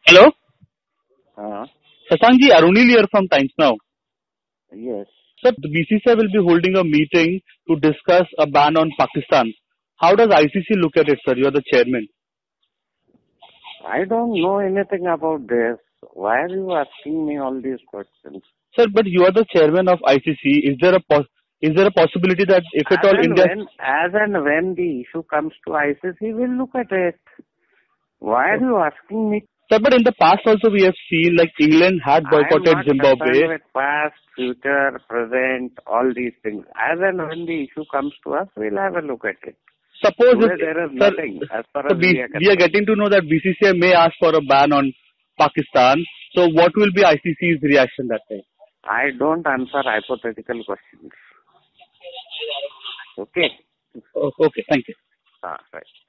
Hello? Uh, Shashankji, Arunil here from Times Now. yes. Sir, the BCCI will be holding a meeting to discuss a ban on Pakistan. How does ICC look at it, sir? You are the chairman. I don't know anything about this. Why are you asking me all these questions? Sir, but you are the chairman of ICC. Is there a possibility that if at all India... As and when the issue comes to ICC, we'll look at it. Why are you asking me? Sir, but in the past also we have seen like England had boycotted I am not Zimbabwe. concerned with past, future, present, all these things. As and when the issue comes to us, we'll have a look at it. Suppose Today there is nothing as far as we are concerned. We are getting to know that BCCI may ask for a ban on Pakistan. So what will be ICC's reaction that time? I don't answer hypothetical questions. Okay? Okay, thank you. Right.